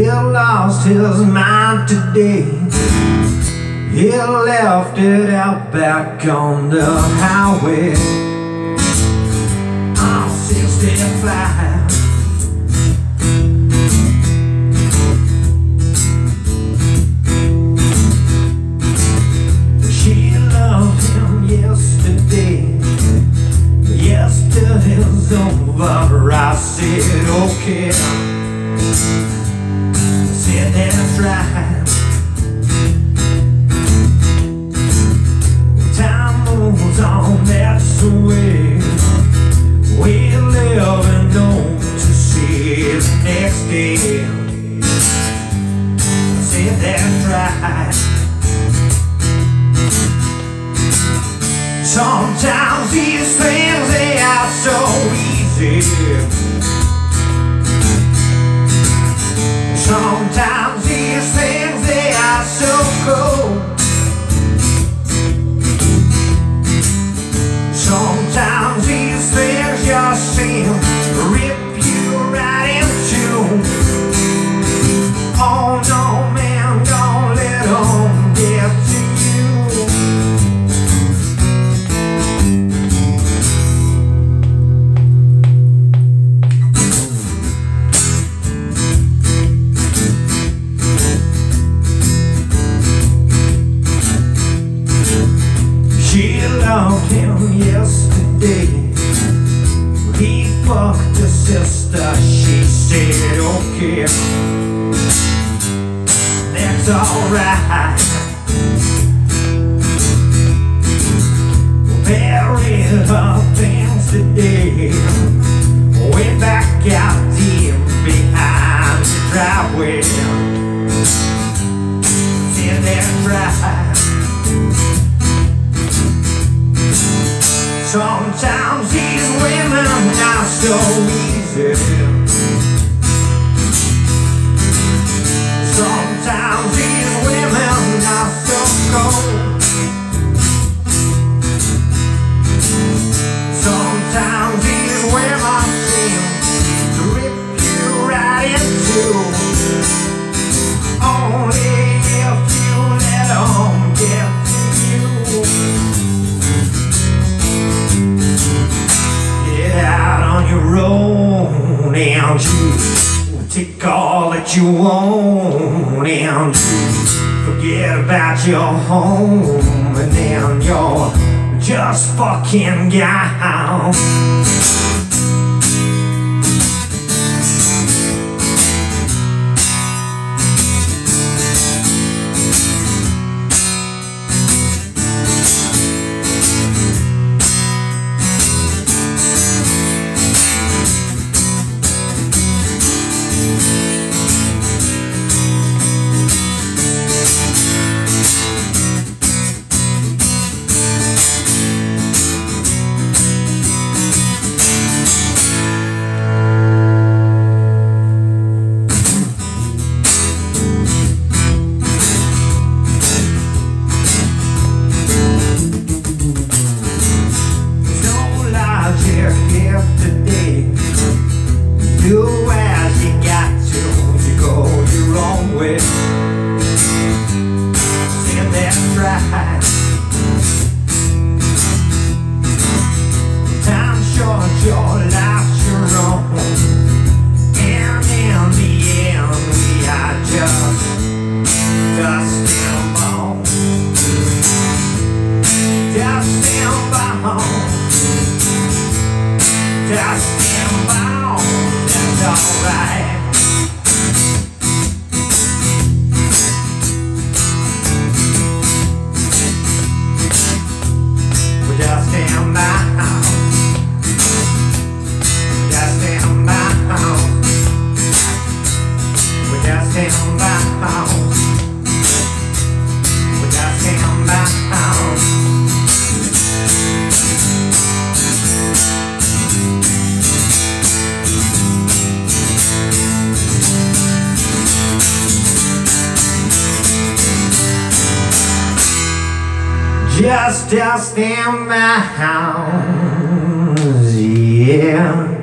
He lost his mind today. He left it out back on the highway on 65. She loved him yesterday. Yesterday's over. I said okay. I said that's right. On, that's the way we live and don't to see the next day. I said that's right. Sometimes these things, they are so easy. Sometimes these things, they are so cold. Sometimes these things just seem to rip you right in two. Oh no, man, don't let them get to you. She loved him yesterday. He fucked her sister. She said okay, that's alright. Buried her things today, way back out there behind the driveway. Said that's right. Sometimes these women are so easy. Sometimes these women are so cold. Sometimes these women seem to rip you right in two. Only if you let them get to you. Out on your own and you take all that you want and you forget about your home and then you're just fucking gone. Do as you got to go your own way. Said that's right. Time short, your life's your own, and in the end we are just dust and bone. Dust and bone. Dust and bone. Alright. We just stand by. Just stand by. We just stand by. We just stand by. Just in my house, yeah.